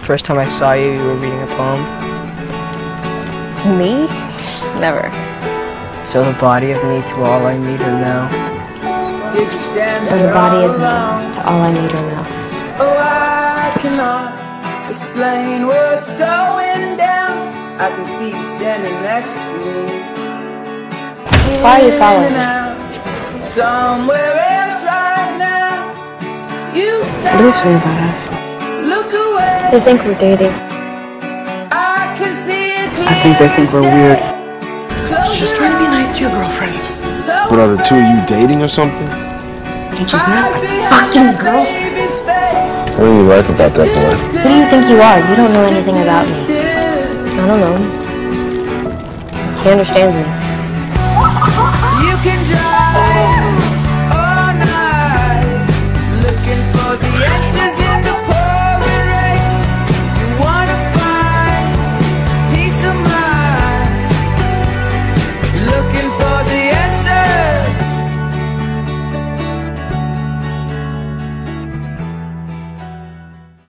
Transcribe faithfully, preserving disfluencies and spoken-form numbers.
first time I saw you, you were reading a poem? Me? Never. So the body of me to all I need her now. So the body of me to all I need her now. Oh, I cannot explain what's going down. I can see you standing next to me. Why are you following me? Somewhere else right now. You What do they say about us? Look away. They think we're dating. I can see it I think they think we're weird. Just trying to be nice to your girlfriends. What, are the two of you dating or something? You just met my Fucking girlfriend. What do you like about that boy? Who do you think you are? You don't know anything about me. I don't know him. He understands me.